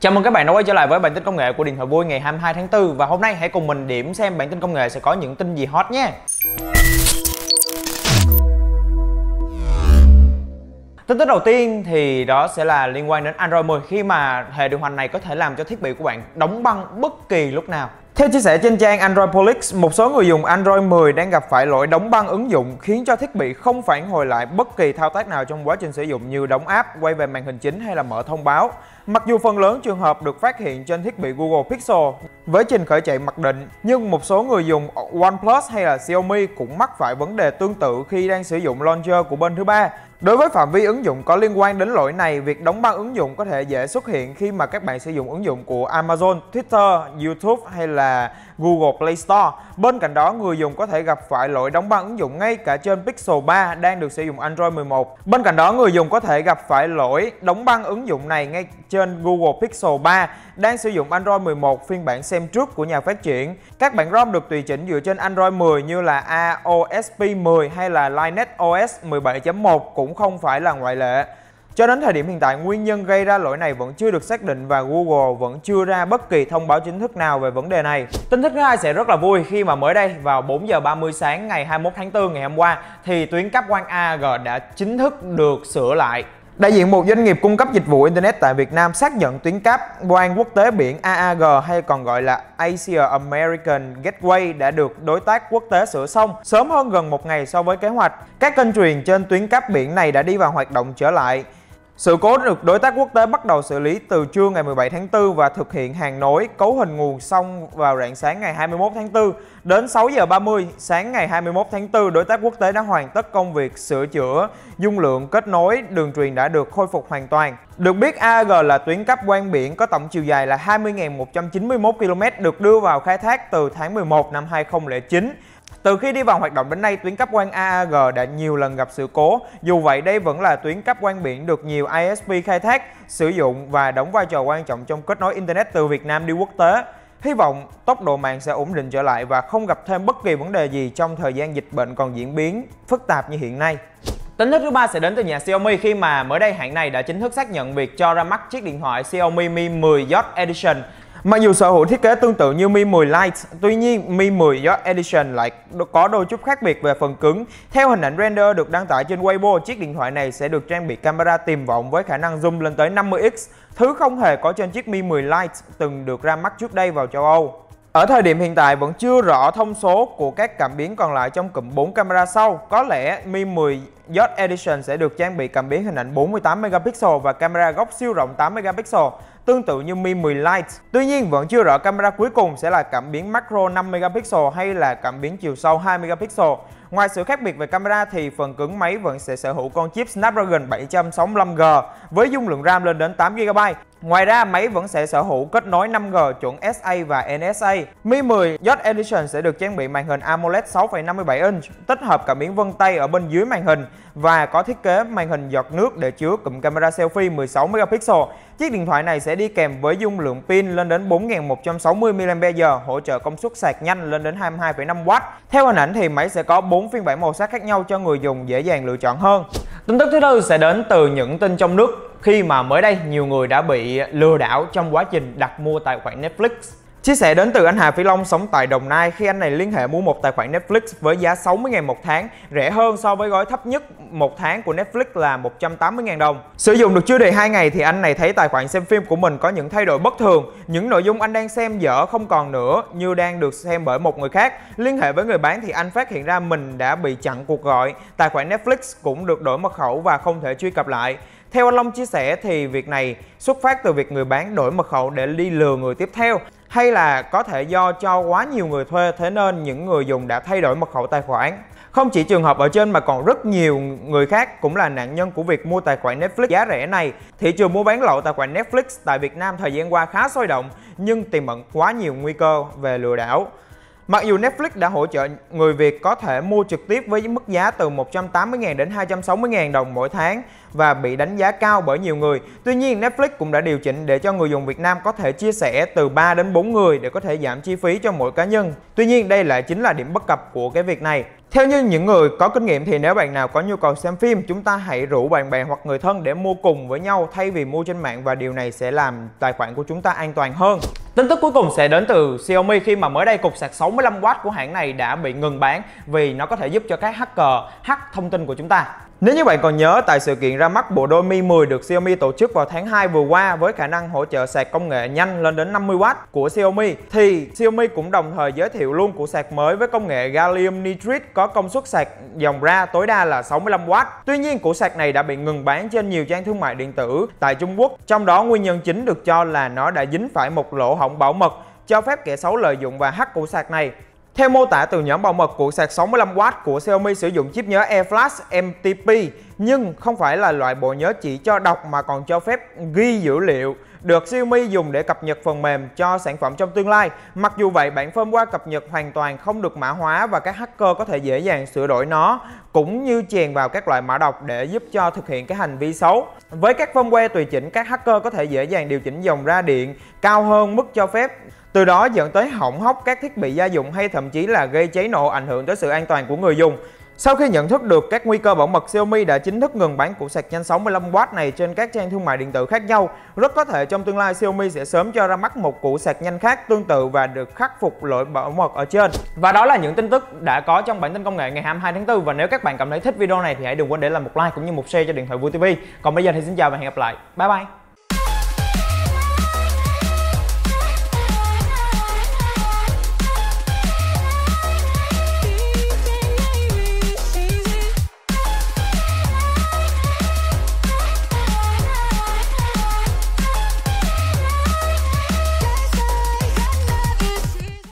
Chào mừng các bạn đã quay trở lại với bản tin công nghệ của Điện thoại Vui ngày 22 tháng 4. Và hôm nay hãy cùng mình điểm xem bản tin công nghệ sẽ có những tin gì hot nhé. Tin tức đầu tiên thì đó sẽ là liên quan đến Android 10, khi mà hệ điều hành này có thể làm cho thiết bị của bạn đóng băng bất kỳ lúc nào. Theo chia sẻ trên trang Androidpolitics, một số người dùng Android 10 đang gặp phải lỗi đóng băng ứng dụng khiến cho thiết bị không phản hồi lại bất kỳ thao tác nào trong quá trình sử dụng như đóng app, quay về màn hình chính hay là mở thông báo. Mặc dù phần lớn trường hợp được phát hiện trên thiết bị Google Pixel với trình khởi chạy mặc định, nhưng một số người dùng OnePlus hay là Xiaomi cũng mắc phải vấn đề tương tự khi đang sử dụng launcher của bên thứ ba. Đối với phạm vi ứng dụng có liên quan đến lỗi này, việc đóng băng ứng dụng có thể dễ xuất hiện khi mà các bạn sử dụng ứng dụng của Amazon, Twitter, YouTube hay là Google Play Store. Bên cạnh đó, người dùng có thể gặp phải lỗi đóng băng ứng dụng ngay cả trên Pixel 3 đang được sử dụng Android 11. Bên cạnh đó, người dùng có thể gặp phải lỗi đóng băng ứng dụng này ngay trên Google Pixel 3 đang sử dụng Android 11 phiên bản xem trước của nhà phát triển. Các bản ROM được tùy chỉnh dựa trên Android 10 như là AOSP 10 hay là Lineage OS 17.1 cũng không phải là ngoại lệ. Cho đến thời điểm hiện tại, nguyên nhân gây ra lỗi này vẫn chưa được xác định và Google vẫn chưa ra bất kỳ thông báo chính thức nào về vấn đề này. Tin tức thứ hai sẽ rất là vui khi mà mới đây vào 4 giờ 30 sáng ngày 21 tháng 4 ngày hôm qua thì tuyến cáp quang AAG đã chính thức được sửa lại. Đại diện một doanh nghiệp cung cấp dịch vụ Internet tại Việt Nam xác nhận tuyến cáp quang quốc tế biển AAG hay còn gọi là Asia American Gateway đã được đối tác quốc tế sửa xong sớm hơn gần một ngày so với kế hoạch. Các kênh truyền trên tuyến cáp biển này đã đi vào hoạt động trở lại. Sự cố được đối tác quốc tế bắt đầu xử lý từ trưa ngày 17 tháng 4 và thực hiện hàng nối cấu hình nguồn xong vào rạng sáng ngày 21 tháng 4. Đến 6 giờ 30 sáng ngày 21 tháng 4, đối tác quốc tế đã hoàn tất công việc sửa chữa, dung lượng kết nối đường truyền đã được khôi phục hoàn toàn. Được biết, AAG là tuyến cáp quang biển có tổng chiều dài là 20.191 km được đưa vào khai thác từ tháng 11 năm 2009. Từ khi đi vào hoạt động đến nay, tuyến cáp quang AAG đã nhiều lần gặp sự cố. Dù vậy, đây vẫn là tuyến cáp quang biển được nhiều ISP khai thác, sử dụng và đóng vai trò quan trọng trong kết nối Internet từ Việt Nam đi quốc tế. Hy vọng tốc độ mạng sẽ ổn định trở lại và không gặp thêm bất kỳ vấn đề gì trong thời gian dịch bệnh còn diễn biến phức tạp như hiện nay. Tin tức thứ ba sẽ đến từ nhà Xiaomi khi mà mới đây hãng này đã chính thức xác nhận việc cho ra mắt chiếc điện thoại Xiaomi Mi 10 Yacht Edition. Mặc dù sở hữu thiết kế tương tự như Mi 10 Lite, tuy nhiên Mi 10 Yacht Edition lại có đôi chút khác biệt về phần cứng. Theo hình ảnh render được đăng tải trên Weibo, chiếc điện thoại này sẽ được trang bị camera tiềm vọng với khả năng zoom lên tới 50x, thứ không hề có trên chiếc Mi 10 Lite từng được ra mắt trước đây vào châu Âu. Ở thời điểm hiện tại vẫn chưa rõ thông số của các cảm biến còn lại trong cụm 4 camera sau. Có lẽ Mi 10 Yacht Edition sẽ được trang bị cảm biến hình ảnh 48 megapixel và camera góc siêu rộng 8 megapixel, tương tự như Mi 10 Lite. Tuy nhiên vẫn chưa rõ camera cuối cùng sẽ là cảm biến macro 5 megapixel hay là cảm biến chiều sâu 2 megapixel. Ngoài sự khác biệt về camera thì phần cứng máy vẫn sẽ sở hữu con chip Snapdragon 765G với dung lượng RAM lên đến 8GB. Ngoài ra, máy vẫn sẽ sở hữu kết nối 5G chuẩn SA và NSA. Mi 10 Yacht Edition sẽ được trang bị màn hình AMOLED 6,57 inch, tích hợp cảm biến vân tay ở bên dưới màn hình và có thiết kế màn hình giọt nước để chứa cụm camera selfie 16 megapixel. Chiếc điện thoại này sẽ đi kèm với dung lượng pin lên đến 4160 mAh, hỗ trợ công suất sạc nhanh lên đến 22,5W. Theo hình ảnh thì máy sẽ có 4 phiên bản màu sắc khác nhau cho người dùng dễ dàng lựa chọn hơn. Tin tức thứ tư sẽ đến từ những tin trong nước khi mà mới đây nhiều người đã bị lừa đảo trong quá trình đặt mua tài khoản Netflix. Chia sẻ đến từ anh Hà Phi Long sống tại Đồng Nai khi anh này liên hệ mua một tài khoản Netflix với giá 60.000 một tháng, rẻ hơn so với gói thấp nhất một tháng của Netflix là 180.000 đồng. Sử dụng được chưa đầy 2 ngày thì anh này thấy tài khoản xem phim của mình có những thay đổi bất thường. Những nội dung anh đang xem dở không còn nữa như đang được xem bởi một người khác. Liên hệ với người bán thì anh phát hiện ra mình đã bị chặn cuộc gọi. Tài khoản Netflix cũng được đổi mật khẩu và không thể truy cập lại. Theo anh Long chia sẻ thì việc này xuất phát từ việc người bán đổi mật khẩu để đi lừa người tiếp theo, hay là có thể do cho quá nhiều người thuê, thế nên những người dùng đã thay đổi mật khẩu tài khoản. Không chỉ trường hợp ở trên mà còn rất nhiều người khác cũng là nạn nhân của việc mua tài khoản Netflix giá rẻ này. Thị trường mua bán lậu tài khoản Netflix tại Việt Nam thời gian qua khá sôi động nhưng tiềm ẩn quá nhiều nguy cơ về lừa đảo. Mặc dù Netflix đã hỗ trợ người Việt có thể mua trực tiếp với mức giá từ 180.000 đến 260.000 đồng mỗi tháng và bị đánh giá cao bởi nhiều người. Tuy nhiên, Netflix cũng đã điều chỉnh để cho người dùng Việt Nam có thể chia sẻ từ 3 đến 4 người để có thể giảm chi phí cho mỗi cá nhân. Tuy nhiên, đây lại chính là điểm bất cập của cái việc này. Theo như những người có kinh nghiệm thì nếu bạn nào có nhu cầu xem phim, chúng ta hãy rủ bạn bè hoặc người thân để mua cùng với nhau thay vì mua trên mạng, và điều này sẽ làm tài khoản của chúng ta an toàn hơn. Tin tức cuối cùng sẽ đến từ Xiaomi khi mà mới đây cục sạc 65W của hãng này đã bị ngừng bán vì nó có thể giúp cho các hacker hack thông tin của chúng ta. Nếu như bạn còn nhớ, tại sự kiện ra mắt bộ đôi Mi 10 được Xiaomi tổ chức vào tháng 2 vừa qua với khả năng hỗ trợ sạc công nghệ nhanh lên đến 50W của Xiaomi, thì Xiaomi cũng đồng thời giới thiệu luôn củ sạc mới với công nghệ Gallium Nitride có công suất sạc dòng ra tối đa là 65W. Tuy nhiên, củ sạc này đã bị ngừng bán trên nhiều trang thương mại điện tử tại Trung Quốc. Trong đó, nguyên nhân chính được cho là nó đã dính phải một lỗ hổng bảo mật cho phép kẻ xấu lợi dụng và hack củ sạc này. Theo mô tả từ nhóm bảo mật, củ sạc 65W của Xiaomi sử dụng chip nhớ eFlash MTP, nhưng không phải là loại bộ nhớ chỉ cho đọc mà còn cho phép ghi dữ liệu, được Xiaomi dùng để cập nhật phần mềm cho sản phẩm trong tương lai. Mặc dù vậy, bản firmware cập nhật hoàn toàn không được mã hóa và các hacker có thể dễ dàng sửa đổi nó, cũng như chèn vào các loại mã độc để giúp cho thực hiện cái hành vi xấu. Với các firmware tùy chỉnh, các hacker có thể dễ dàng điều chỉnh dòng ra điện cao hơn mức cho phép, từ đó dẫn tới hỏng hóc các thiết bị gia dụng hay thậm chí là gây cháy nổ, ảnh hưởng tới sự an toàn của người dùng. Sau khi nhận thức được các nguy cơ bảo mật, Xiaomi đã chính thức ngừng bán củ sạc nhanh 65W này trên các trang thương mại điện tử khác nhau. Rất có thể trong tương lai Xiaomi sẽ sớm cho ra mắt một củ sạc nhanh khác tương tự và được khắc phục lỗi bảo mật ở trên. Và đó là những tin tức đã có trong bản tin công nghệ ngày 22 tháng 4. Và nếu các bạn cảm thấy thích video này thì hãy đừng quên để lại một like cũng như một share cho Điện thoại Vui TV. Còn bây giờ thì xin chào và hẹn gặp lại. Bye bye.